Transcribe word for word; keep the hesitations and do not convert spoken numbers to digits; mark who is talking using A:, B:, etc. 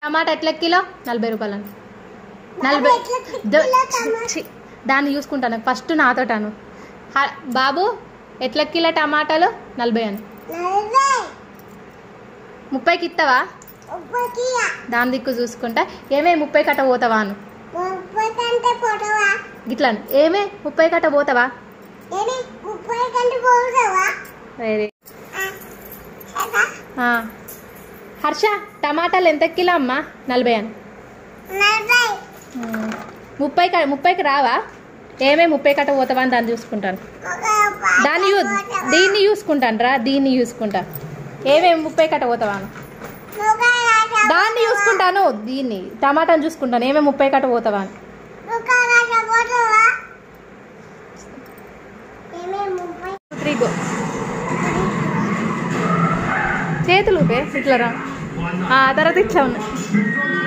A: టమాటా ఎట్లా కిలో నలభై రూపాయలు నలభై దాన్ని చూసుకుంటాను ఫస్ట్ నాతోటాను బాబు ఎట్లా కిలో టమాటాలు నలభై అని ముప్పైకి ఇస్తావా దాని దిక్కు చూసుకుంటా ఏమే ముప్పై కట్ట పోతావా అను గిట్లా ఏమే ముప్పై కట్ట పోతావా వేరే హర్ష టమాటాలు ఎంత కిలో అమ్మా నలభై అని ముప్పై ముప్పైకి రావా ఏమే ముప్పై కట్ట పోతావా అని దాన్ని చూసుకుంటాను దాన్ని దీన్ని చూసుకుంటాను రా దీన్ని చూసుకుంటా ఏమేమి ముప్పై కట్ట పోతావా దాన్ని చూసుకుంటాను దీన్ని టమాటాను చూసుకుంటాను ఏమేమి ముప్పై కట్ట పోతావా అని త్రీ గో చేతులు ఇట్లా రా తర్వాత ఇట్లా ఉన్నాయి